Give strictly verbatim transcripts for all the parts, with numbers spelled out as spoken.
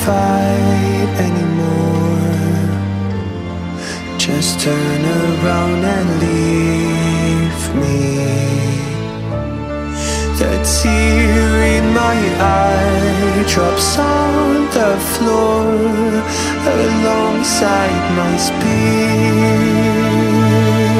fight anymore. Just turn around and leave me. The tear in my eye drops on the floor alongside my speed.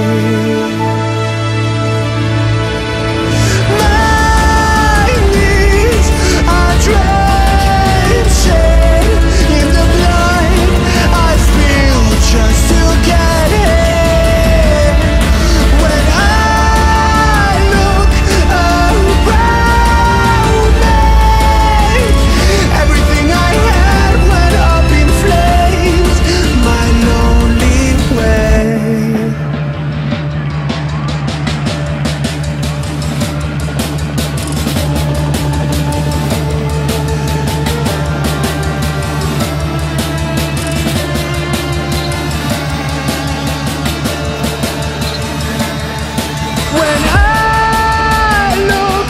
My knees are drenching in the blood I spill just to get in. When I look around me, everything I had went up in flames. My lonely way. When I look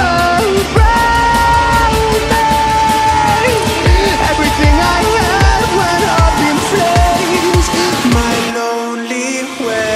around me, everything I had went up in flames. My lonely way.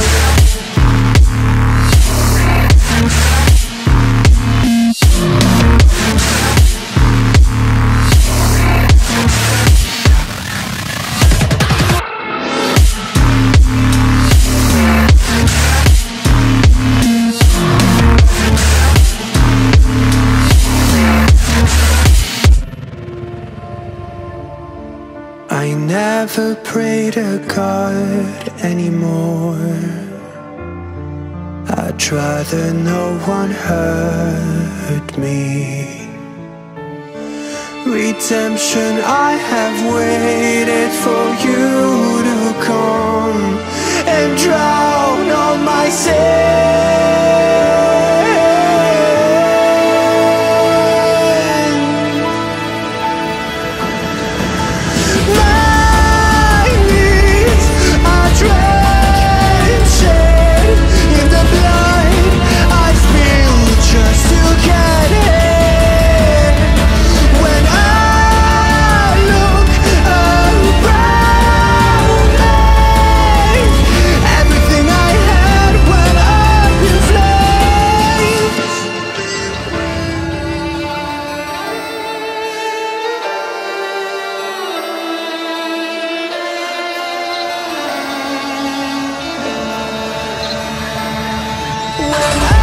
I never pray to God anymore. I'd rather no one hurt me. Redemption, I have waited for you to come and drown all my sins. My knees are drenching in the blood I spill just to get in. When I look around me, everything I had went up in flames. When I